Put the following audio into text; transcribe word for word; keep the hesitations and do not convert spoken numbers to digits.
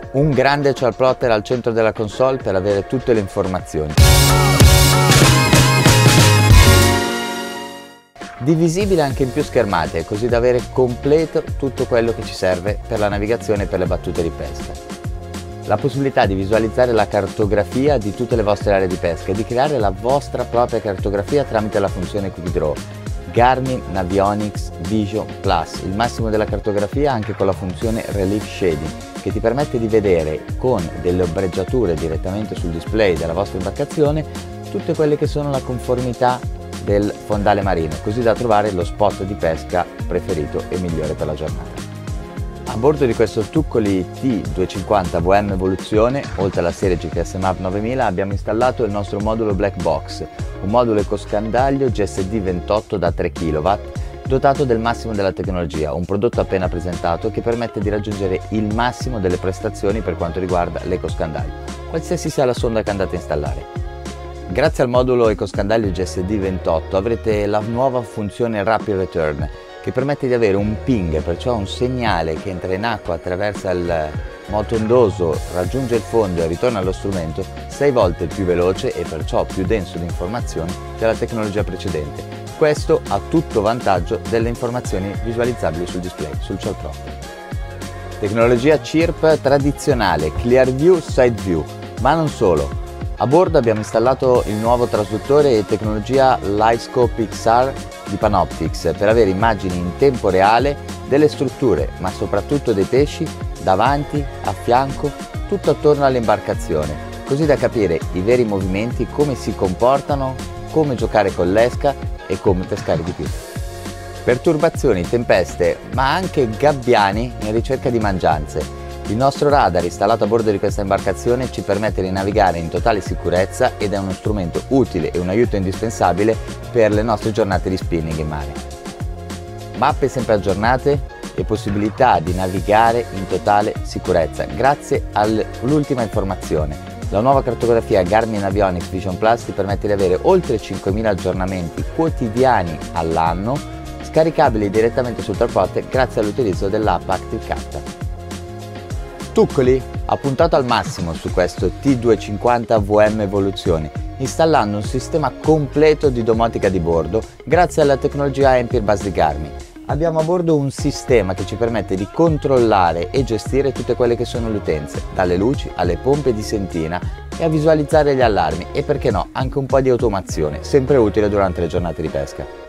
Un grande chart plotter al centro della console per avere tutte le informazioni. Divisibile anche in più schermate, così da avere completo tutto quello che ci serve per la navigazione e per le battute di pesca. La possibilità di visualizzare la cartografia di tutte le vostre aree di pesca e di creare la vostra propria cartografia tramite la funzione Quick Draw. Garmin Navionics Vision Plus, il massimo della cartografia anche con la funzione Relief Shading, che ti permette di vedere con delle ombreggiature direttamente sul display della vostra imbarcazione tutte quelle che sono la conformità del fondale marino, così da trovare lo spot di pesca preferito e migliore per la giornata. A bordo di questo Tuccoli T duecentocinquanta V M Evoluzione, oltre alla serie G P S Map novemila, abbiamo installato il nostro modulo Black Box, un modulo ecoscandaglio G S D ventotto da tre chilowatt, dotato del massimo della tecnologia, un prodotto appena presentato che permette di raggiungere il massimo delle prestazioni per quanto riguarda l'ecoscandaglio, qualsiasi sia la sonda che andate a installare. Grazie al modulo ecoscandaglio G S D ventotto avrete la nuova funzione Rapid Return, che permette di avere un ping, perciò un segnale che entra in acqua, attraversa il moto ondoso, raggiunge il fondo e ritorna allo strumento, sei volte più veloce e perciò più denso di informazioni della tecnologia precedente. Questo a tutto vantaggio delle informazioni visualizzabili sul display, sul chart plotter. Tecnologia C I R P tradizionale, Clear View Side View, ma non solo. A bordo abbiamo installato il nuovo trasduttore e tecnologia Livescope X R di Panoptix per avere immagini in tempo reale delle strutture, ma soprattutto dei pesci, davanti, a fianco, tutto attorno all'imbarcazione, così da capire i veri movimenti, come si comportano, come giocare con l'esca e come pescare di più. Perturbazioni, tempeste, ma anche gabbiani in ricerca di mangianze. Il nostro radar installato a bordo di questa imbarcazione ci permette di navigare in totale sicurezza ed è uno strumento utile e un aiuto indispensabile per le nostre giornate di spinning in mare. Mappe sempre aggiornate e possibilità di navigare in totale sicurezza grazie all'ultima informazione. La nuova cartografia Garmin Navionics Vision Plus ti permette di avere oltre cinquemila aggiornamenti quotidiani all'anno, scaricabili direttamente sul chart plotter grazie all'utilizzo dell'app Active Carta. Tuccoli ha puntato al massimo su questo T duecentocinquanta V M Evoluzione, installando un sistema completo di domotica di bordo grazie alla tecnologia Ampere Bus di Garmin. Abbiamo a bordo un sistema che ci permette di controllare e gestire tutte quelle che sono le utenze, dalle luci alle pompe di sentina e a visualizzare gli allarmi e, perché no, anche un po' di automazione, sempre utile durante le giornate di pesca.